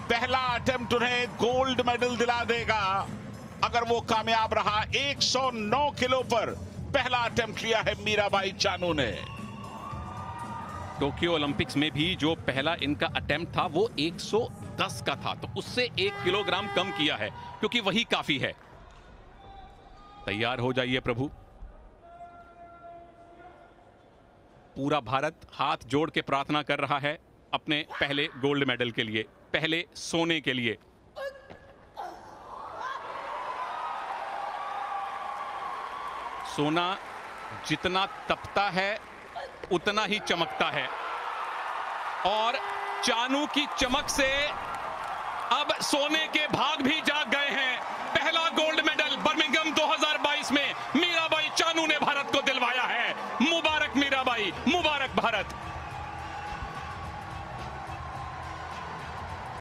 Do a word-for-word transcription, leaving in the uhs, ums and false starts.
पहला अटेम्प्ट उन्हें gold medal दिला देगा अगर वो कामयाब रहा। एक सौ नौ किलो पर पहला अटेम्प्ट लिया है मीराबाई चानू ने। टोक्यो ओलंपिक्स में भी जो पहला इनका अटेम्प्ट था वो एक सौ दस का था, तो उससे एक किलोग्राम कम किया है क्योंकि वही काफी है। तैयार हो जाइए प्रभु। पूरा भारत हाथ जोड़ के प्रार्थना कर रहा है अपने पहले गोल्ड मेडल के लिए, पहले सोने के लिए। सोना जितना तपता है उतना ही चमकता है और चानू की चमक से अब सोने के भाग भी जाग गए हैं। पहला गोल्ड मेडल